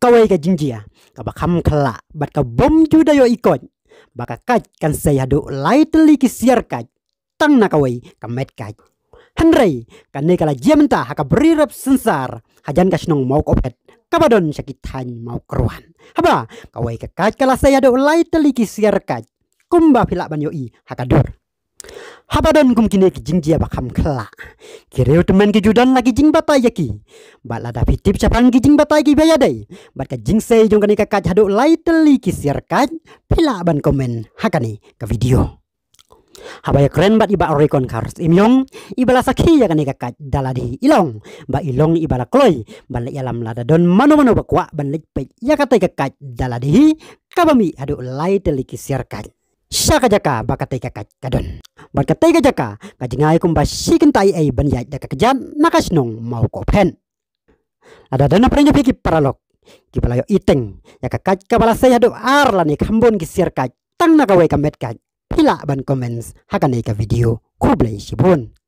kawai ka jingjia ka bakam khala bat ka bom juda yo ikot baka kaj kan say hadu lightly ki siar kaj tang na kawai ka met kaj Henry kane kala jiamenta haka berirap sensar hajan kasnong mau kopet kabadon sakitan mau keruan haba kawai ka kaj kala say hadu lightly ki siar kaj kumba pila ban yo i hakadur Habadon kum kini ki jingjia bakam khala kireu teman ki judan lagi jing batai yaki bat lada fitip chapan ki jing batai ki bayadai bat ka jing sei jong kani ka kaj hadu lightly ki siar kaj pila ban komen hakani ka video habaya keren bat iba orekon kars imyong ibala sakhi ya kani ka kaj daladi ilong ba ilong ibala kloy ban ialam lada don mano bakwa ban lekpe ya katai ka kaj daladi kabami hadu lightly ki siar kaj Saka jaka bakatai ka kaj kadon Bakatai ka jaka kajingay kumba sikin tay ay banyay da kakajan nakasnong mau kopen. Ada dana prenyo piki paralok kipalayo iteng ya kakaj kabalasay hado arla ni kambon kisir kaj tang nakaway kamet kaj pila ban comments hakane ka video kublay sibon.